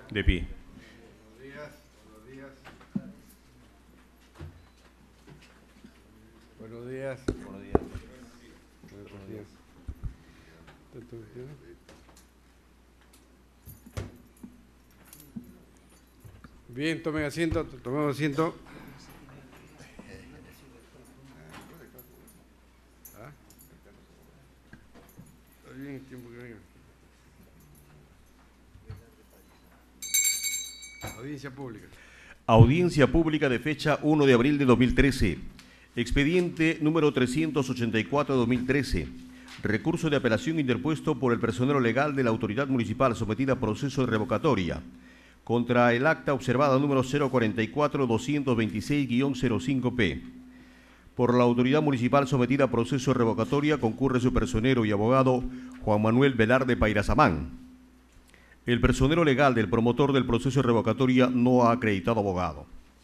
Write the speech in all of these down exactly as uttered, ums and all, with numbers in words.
De pie. Buenos días, buenos días. Buenos días. Buenos días. Buenos días. Bien, tomen asiento, tomemos asiento. ¿Ah? Está bien, tiempo que venga. Audiencia pública. Audiencia pública de fecha uno de abril de dos mil trece. Expediente número trescientos ochenta y cuatro de dos mil trece. Recurso de apelación interpuesto por el personero legal de la autoridad municipal sometida a proceso de revocatoria contra el acta observada número cero cuarenta y cuatro doscientos veintiséis guión cero cinco P. Por la autoridad municipal sometida a proceso de revocatoria concurre su personero y abogado Juan Manuel Velarde Pairazamán. El personero legal del promotor del proceso de revocatoria no ha acreditado abogado.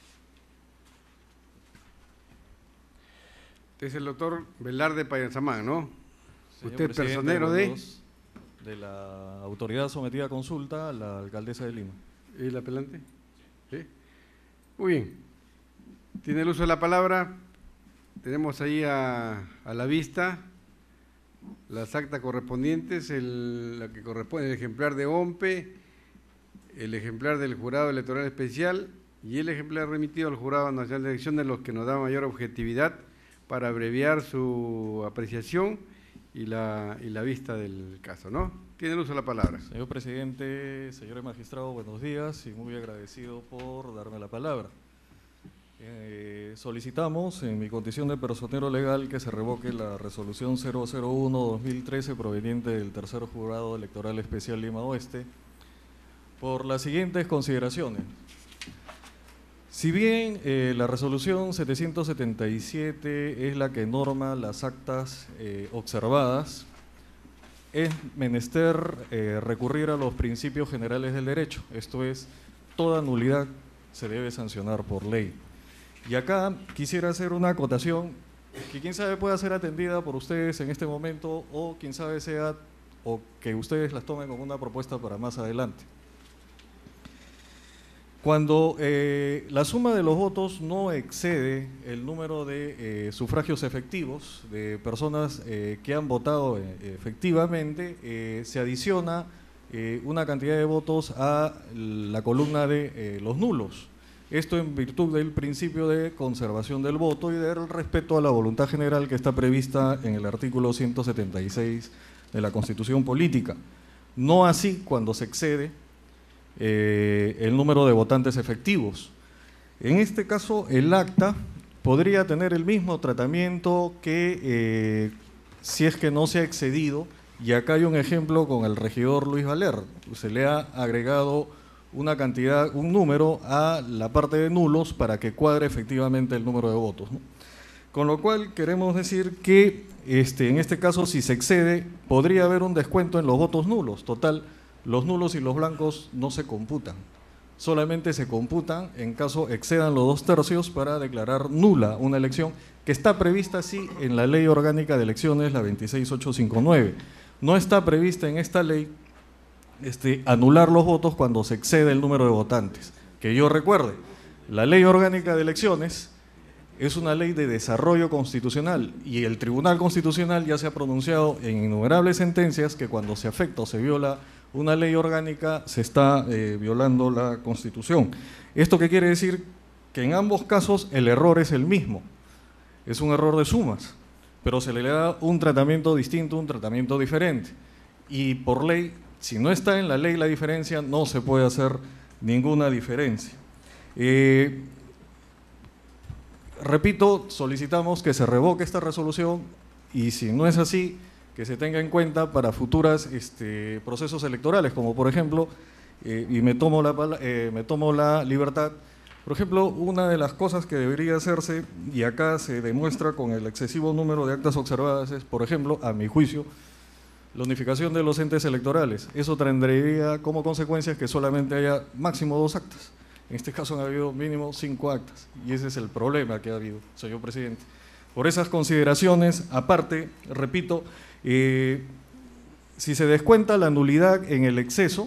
Este es el doctor Velarde Pairazamán, ¿no? Señor Usted es presidente, personero de... de la autoridad sometida a consulta, la alcaldesa de Lima. ¿Y el apelante? ¿Sí? Muy bien. Tiene el uso de la palabra. Tenemos ahí a, a la vista las actas correspondientes, el, la que corresponde, el ejemplar de O M P E, el ejemplar del Jurado Electoral Especial y el ejemplar remitido al Jurado Nacional de Elecciones, los que nos da mayor objetividad para abreviar su apreciación y la, y la vista del caso, ¿no? Tiene el uso de la palabra. Señor presidente, señores magistrados, buenos días y muy agradecido por darme la palabra. Eh, solicitamos, en mi condición de personero legal, que se revoque la resolución cero cero uno guión dos mil trece proveniente del tercer Jurado Electoral Especial Lima Oeste por las siguientes consideraciones. Si bien eh, la resolución setecientos setenta y siete es la que norma las actas eh, observadas, es menester eh, recurrir a los principios generales del derecho, esto es, toda nulidad se debe sancionar por ley. Y acá quisiera hacer una acotación que quién sabe pueda ser atendida por ustedes en este momento o quién sabe sea, o que ustedes las tomen como una propuesta para más adelante. Cuando eh, la suma de los votos no excede el número de eh, sufragios efectivos de personas eh, que han votado eh, efectivamente, eh, se adiciona eh, una cantidad de votos a la columna de eh, los nulos. Esto en virtud del principio de conservación del voto y del respeto a la voluntad general que está prevista en el artículo ciento setenta y seis de la Constitución Política. No así cuando se excede Eh, el número de votantes efectivos. En este caso, el acta podría tener el mismo tratamiento que eh, si es que no se ha excedido, y acá hay un ejemplo con el regidor Luis Valer, se le ha agregado una cantidad, un número a la parte de nulos para que cuadre efectivamente el número de votos, ¿no? Con lo cual queremos decir que este, en este caso, si se excede, podría haber un descuento en los votos nulos, total. Los nulos y los blancos no se computan, solamente se computan en caso excedan los dos tercios para declarar nula una elección que está prevista así en la Ley Orgánica de Elecciones, la veintiséis mil ochocientos cincuenta y nueve. No está prevista en esta ley este, anular los votos cuando se excede el número de votantes. Que yo recuerde, la Ley Orgánica de Elecciones es una ley de desarrollo constitucional y el Tribunal Constitucional ya se ha pronunciado en innumerables sentencias que cuando se afecta o se viola una ley orgánica se está eh, violando la Constitución. ¿Esto qué quiere decir? Que en ambos casos el error es el mismo, es un error de sumas, pero se le da un tratamiento distinto, un tratamiento diferente. Y por ley, si no está en la ley la diferencia, no se puede hacer ninguna diferencia. Eh, repito, solicitamos que se revoque esta resolución y si no es así, que se tenga en cuenta para futuros este, procesos electorales, como por ejemplo, eh, y me tomo, la, eh, me tomo la libertad, por ejemplo, una de las cosas que debería hacerse, y acá se demuestra con el excesivo número de actas observadas, es, por ejemplo, a mi juicio, la unificación de los entes electorales. Eso tendría como consecuencia que solamente haya máximo dos actas. En este caso han habido mínimo cinco actas, y ese es el problema que ha habido, señor presidente. Por esas consideraciones, aparte, repito, Eh, si se descuenta la nulidad en el exceso,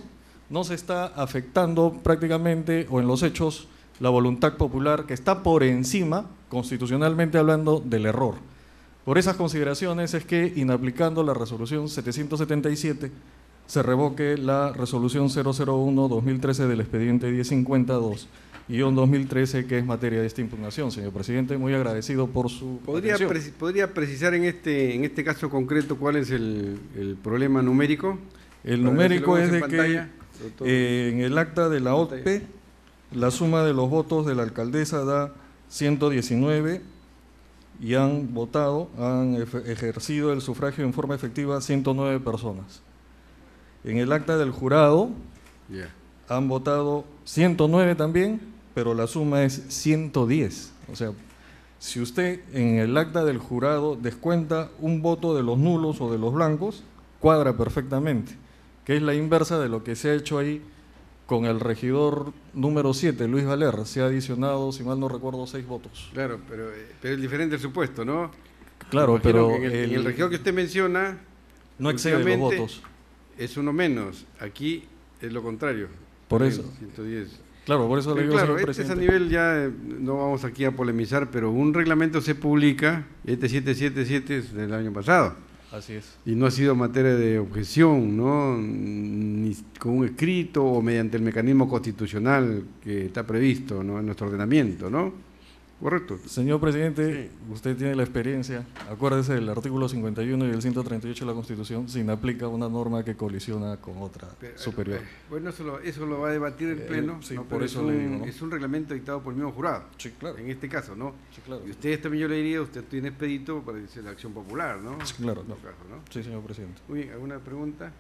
no se está afectando prácticamente o en los hechos la voluntad popular que está por encima, constitucionalmente hablando, del error. Por esas consideraciones es que, inaplicando la resolución setecientos setenta y siete, se revoque la resolución cero cero uno dos mil trece del expediente diez cincuenta dos guión dos mil trece, que es materia de esta impugnación. Señor presidente, muy agradecido por su ¿Podría, preci ¿podría precisar en este, en este caso concreto cuál es el, el problema numérico? El numérico es de que eh, en el acta de la O T P la suma de los votos de la alcaldesa da ciento diecinueve y han votado, han ejercido el sufragio en forma efectiva ciento nueve personas. En el acta del jurado yeah. han votado ciento nueve también, pero la suma es ciento diez. O sea, si usted en el acta del jurado descuenta un voto de los nulos o de los blancos, cuadra perfectamente, que es la inversa de lo que se ha hecho ahí con el regidor número siete, Luis Valer. Se ha adicionado, si mal no recuerdo, seis votos. Claro, pero, pero es diferente el supuesto, ¿no? Claro, pero… En el, el, en el regidor que usted menciona… No excede los votos. Es uno menos. Aquí es lo contrario. Por eso. ciento diez. Claro, por eso le digo, claro, señor este presidente. Es a nivel ya, no vamos aquí a polemizar, pero un reglamento se publica, este setecientos setenta y siete es del año pasado. Así es. Y no ha sido materia de objeción, ¿no? Ni con un escrito o mediante el mecanismo constitucional que está previsto, ¿no?, en nuestro ordenamiento, ¿no? Correcto. Señor presidente, sí. Usted tiene la experiencia. Acuérdese del artículo cincuenta y uno y el ciento treinta y ocho de la Constitución, se inaplica una norma que colisiona con otra pero, superior. Bueno, eso lo, eso lo va a debatir el Pleno. Eh, sí, no, por eso es un, le digo, ¿no? Es un reglamento dictado por el mismo jurado. Sí, claro. En este caso, ¿no? Sí, claro. Y usted también, yo le diría, usted tiene expedito para decir la acción popular, ¿no? Sí, claro. En No. caso, ¿no? Sí, señor presidente. Muy bien, ¿alguna pregunta?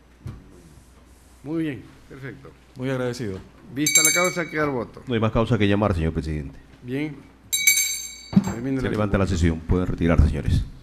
Muy bien, perfecto. Muy agradecido. Vista la causa, queda el voto. No hay más causa que llamar, señor presidente. Bien. Se levanta la sesión. Pueden retirarse, señores.